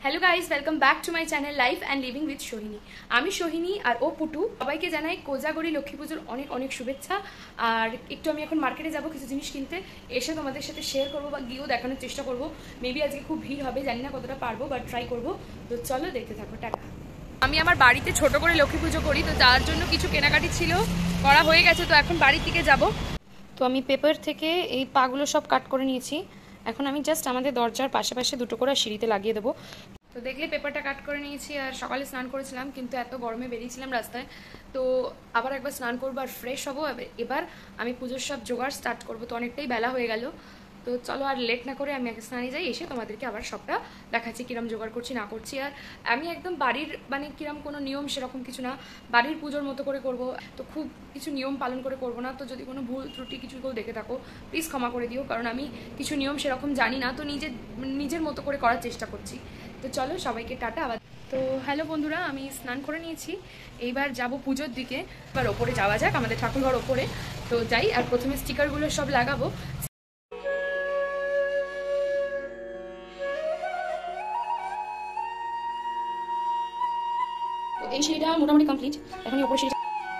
Hello guys welcome back to my channel life and living with Sohini. आमी सोहिनी और ओ पुटू सबाइके जानाई कोजागरी लक्ष्मी पुजोर अनेक अनेक शुभेच्छा। और एकटू आमी एखन मार्केटे जाबो किछु जिनिस किनते, एसे तोमादेर साथे शेयर करबो बा गिয়েও देखाনোর চেষ্টা করব। मेबी आजके खूब ভিড় হবে, জানি না কতটা পারবো, বাট ট্রাই করব। তো চলো দেখতে থাকো। টাটা। আমি আমার বাড়িতে ছোট করে লক্ষ্মী পুজো করি, তো তার জন্য কিছু কেনাকাটি ছিল, করা হয়ে গেছে। তো এখন বাড়ির দিকে যাব। তো আমি পেপার থেকে এই পাগুলো সব কাট করে নিয়েছি। এখন আমি জাস্ট আমাদের দরজার পাশে পাশে দুটো করে সিঁড়িতে লাগিয়ে দেবো। তো দেখলে পেপারটা কাট করে নিয়েছি। আর সকালে স্নান করেছিলাম, কিন্তু এত গরমে বেরিয়েছিলাম রাস্তায়, তো আবার একবার স্নান করবো আর ফ্রেশ হবো। এবার আমি পুজোর সব জোগাড় স্টার্ট করবো। তো অনেকটাই বেলা হয়ে গেল, তো চলো আর লেট না করে আমি আগে স্নানে যাই, এসে তোমাদেরকে আবার সবটা দেখাচ্ছি কিরম জোগাড় করছি না করছি। আর আমি একদম বাড়ির মানে কিরম কোনো নিয়ম সেরকম কিছু না, বাড়ির পুজোর মতো করে করব। তো খুব কিছু নিয়ম পালন করে করব না। তো যদি কোনো ভুল ত্রুটি কিছু কেউ দেখে থাকো প্লিজ ক্ষমা করে দিও, কারণ আমি কিছু নিয়ম সেরকম জানি না। তো নিজের মতো করে করার চেষ্টা করছি। তো চলো সবাইকে টাটা আবার। তো হ্যালো বন্ধুরা, আমি স্নান করে নিয়েছি, এইবার যাব পুজোর দিকে। এবার ওপরে যাওয়া যাক, আমাদের ঠাকুরঘর ওপরে। তো যাই, আর প্রথমে স্টিকারগুলো সব লাগাবো। এই সিঁড়িটা মোটামুটি কমপ্লিট, এখন ওপর সিঁড়ি।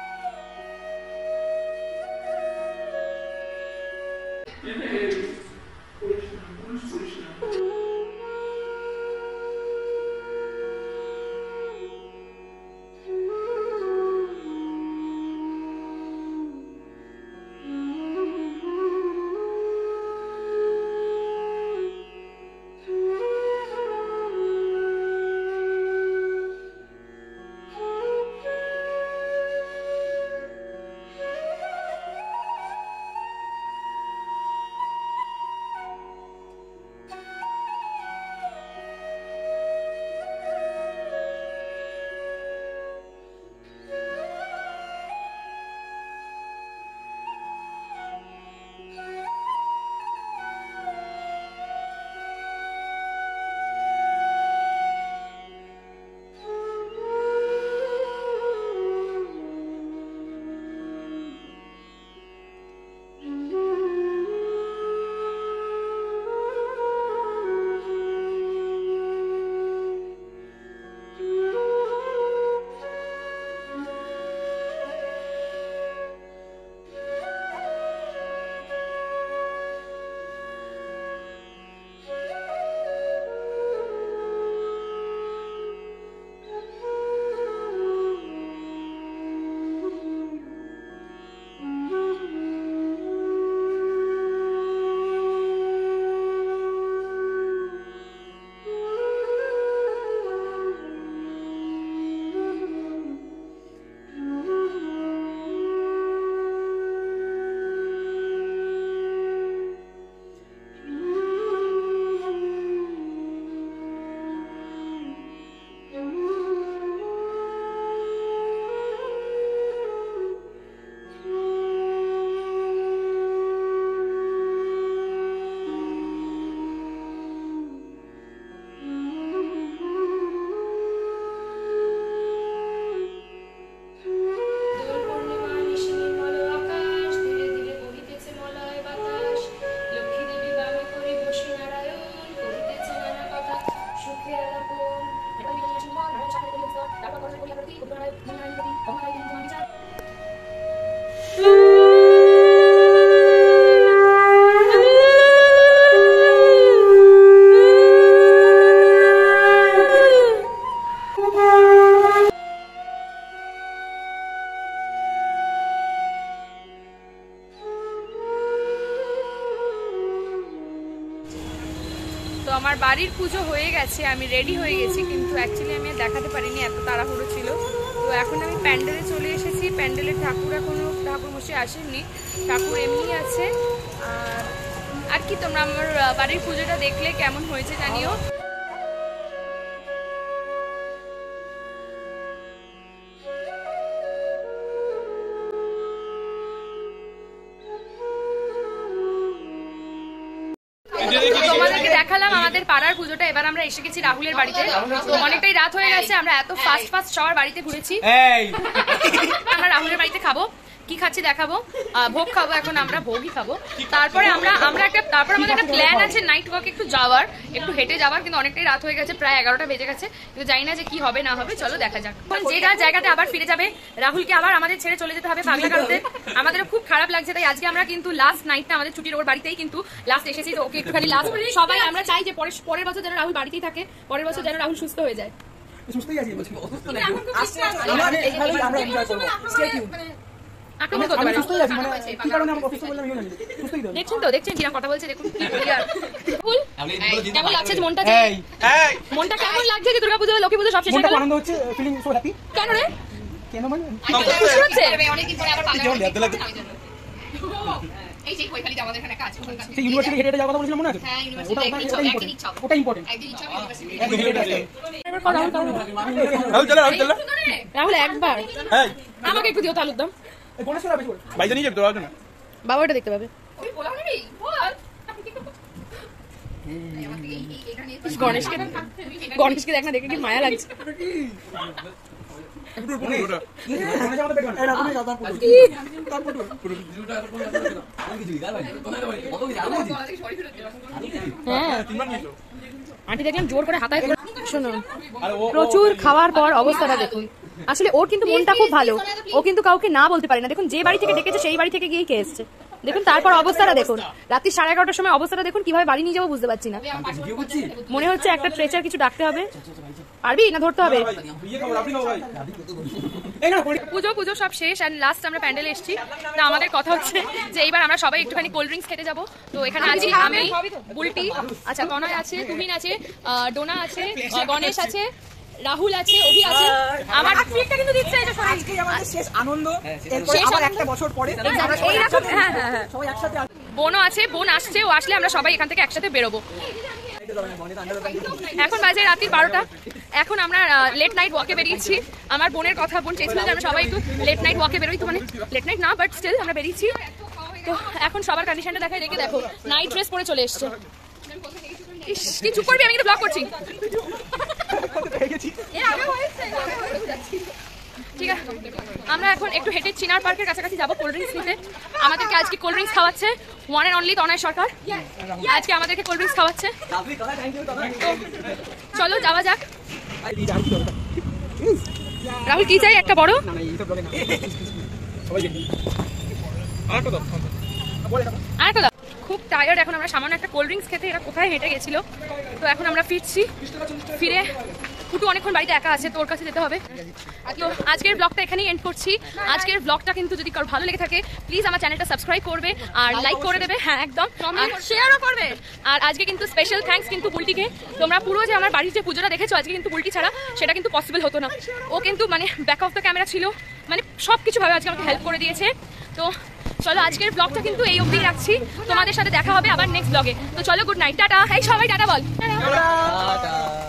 তো আমার বাড়ির পুজো হয়ে গেছে, আমি রেডি হয়ে গেছি, কিন্তু অ্যাকচুয়ালি আমি দেখাতে পারিনি, এত তাড়াহুড়ো ছিল। তো এখন আমি প্যান্ডেলে চলে এসেছি। প্যান্ডেলের ঠাকুর এখনও ঠাকুরমশাই আসেননি, ঠাকুর এমনি আছে। আর কি, তোমরা আমার বাড়ির পুজোটা দেখলে কেমন হয়েছে জানিও। তোমাদেরকে দেখালাম আমাদের পাড়ার পুজোটা। এবার আমরা এসে গেছি রাহুলের বাড়িতে। তো অনেকটাই রাত হয়ে গেছে, আমরা এত ফাস্ট সবার বাড়িতে ঘুরেছি। আমরা রাহুলের বাড়িতে খাবো, কি খাচ্ছি দেখাবো, ভোগ খাবো, এখন আমরা ভোগই খাবো। তারপরে আমাদের একটা প্ল্যান আছে নাইট ওয়াক একটু যাওয়ার, একটু হেঁটে যাওয়ার, কিন্তু অনেকটাই রাত হয়ে গেছে, প্রায় 11টা বেজে গেছে, কিন্তু জানি না যে কি হবে না হবে, চলো দেখা যাক। যে যার জায়গাতে আবার ফিরে যাবে, রাহুলকে আবার আমাদের ছেড়ে চলে যেতে হবে পাগলা কারণে, আমাদেরও খুব খারাপ লাগছে। তাই আজকে আমরা কিন্তু লাস্ট নাইটটা আমাদের ছুটির ওর বাড়িতেই কিন্তু লাস্ট এসেছি, তো ওকে একটুখানি লাস্ট সবাই আমরা চাই যে পরের বছর যেন রাহুল বাড়িতেই থাকে, পরের বছর যেন রাহুল সুস্থ হয়ে যায়। সুস্থই আছি, অসুস্থ না। আমরা এনজয় করব। Stay tune. আক্রমণ করতে পারে। সুস্থই আছি, মানে কি কারণে আমরা অসুস্থ বললাম আমি জানি। সুস্থই তো। দেখছেন কিরকম কথা বলছে, দেখুন কি ক্লিয়ার। ফুল কেমন লাগছে মনটা? মনটা কেমন লাগছে যে দুর্গাপূজা লক্ষ্মী পূজা সব শেষ হয়ে গেল? আনন্দ হচ্ছে, ফিলিং সো হ্যাপি। কেন রে? কেন মানে খুশি হচ্ছে? অনেক দিন পরে আবার পাগলা এই যে কইখালিতে আমাদের এখানে কাজ করতে সেই ইউনিভার্সিটি হেডে যাওয়ার কথা বলেছিলাম মনে আছে? হ্যাঁ, ইউনিভার্সিটি ওটা ইম্পর্টেন্ট। একদিন ইচ্ছা হবে ইউনিভার্সিটি। রাহুল একবার আমাকে একটু দিও তালুর দাম। বাইজা নিয়ে যাবে তোরা না? বাবা ওটা দেখতে পাবে। ওই বলা নেই বল। গণেশকে দেখ না, দেখে কি মায়া লাগছে। আন্টি দেখলাম জোর করে হাতায় করে। শোনো, প্রচুর খাওয়ার পর অবস্থাটা দেখুন। আসলে ওর কিন্তু মনটা খুব ভালো, ও কিন্তু কাউকে না বলতে পারে না। দেখুন যে বাড়ি থেকে ডেকেছে সেই বাড়ি থেকে গিয়ে কে এসছে দেখুন। তারপর অবস্থাটা দেখুন, রাত্রি 11:30টার সময় অবস্থাটা দেখুন, কিভাবে বাড়ি নিয়ে যাবো বুঝতে পারছি না। মনে হচ্ছে একটা ট্রেচার কিছু ডাকতে হবে। পারবি না ধরতে হবে? পুজো সব শেষ, আর লাস্ট আমরা প্যান্ডেলে এসেছি। তো আমাদের কথা হচ্ছে যে এইবার আমরা সবাই একটুখানি কোল্ড ড্রিঙ্কস খেতে যাবো। তো এখানে আছি আমি, বুলটি, আচ্ছা তনয় আছে, তুহিন আছে, ডোনা আছে, গণেশ আছে, রাহুল আছে, অভি আছে। আমার ট্রিটটা কিন্তু দিচ্ছে, এটা আজকে আমাদের শেষ আনন্দ, এরপর আবার একটা বছর পরে এইরকম। হ্যাঁ হ্যাঁ হ্যাঁ, সবাই একসাথে। বোনও আছে, বোন আসছে, ও আসলে আমরা সবাই এখান থেকে একসাথে বেরোবো। এখন বাজে রাত্রি 12টা। এখন আমরা লেট নাইট ওয়াকে বেরিয়েছি। আমার বোনের কথা, বোন চেয়েছিল যে আমরা সবাই একটু লেট নাইট ওয়াকে বেরোই, তো মানে লেট নাইট না বাট স্টিল আমরা বেরিয়েছি। তো এখন সবার কন্ডিশনটা দেখায়, দেখে দেখো নাইট ড্রেস পরে চলে এসছে। কি চুপ করবি, আমি কিন্তু ব্লগ করছি। ঠিক আছে, আমরা এখন একটু হেঁটে চিনার পার্কের কাছাকাছি যাবো কোল্ড ড্রিঙ্কস নিতে। আমাদেরকে আজকে কোল্ড ড্রিঙ্কস খাওয়াচ্ছে one and only Tanay Sarkar, আজকে আমাদেরকে কোল্ড ড্রিঙ্কস খাওয়াচ্ছে। চলো যাওয়া যাক। রাহুল কি চাই? একটা বড়। আরেকটা। খুব টায়ার্ড এখন আমরা, সামান্য একটা কোল্ড ড্রিঙ্কস খেতে এরা কোথায় হেঁটে গেছিল। তো এখন আমরা ফিরছি। ফিরে পুটু অনেকক্ষণ বাড়িতে একা আছে, তোর কাছে যেতে হবে। তো আজকের ব্লগটা এখানেই এন্ড করছি। আজকের ব্লগটা কিন্তু যদি কারো ভালো লেগে থাকে প্লিজ আমার চ্যানেলটা সাবস্ক্রাইব করবে আর লাইক করে দেবে। হ্যাঁ একদম, শেয়ারও করবে। আর আজকে কিন্তু স্পেশাল থ্যাঙ্কস কিন্তু বুলটিকে। তোমরা পুরো যে আমার বাড়ির যে পুজোটা দেখেছো আজকে কিন্তু বুলটি ছাড়া সেটা কিন্তু পসিবল হতো না। ও কিন্তু মানে ব্যাক অফ দ্য ক্যামেরা ছিল, মানে সব কিছু ভাবে আজকে আমাকে হেল্প করে দিয়েছে। তো চলো আজকের ব্লগটা কিন্তু এই অবধি রাখছি, তোমাদের সাথে দেখা হবে আবার নেক্সট ব্লগে। তো চলো গুড নাইট, টাটা। এই সবাই টাটা বল।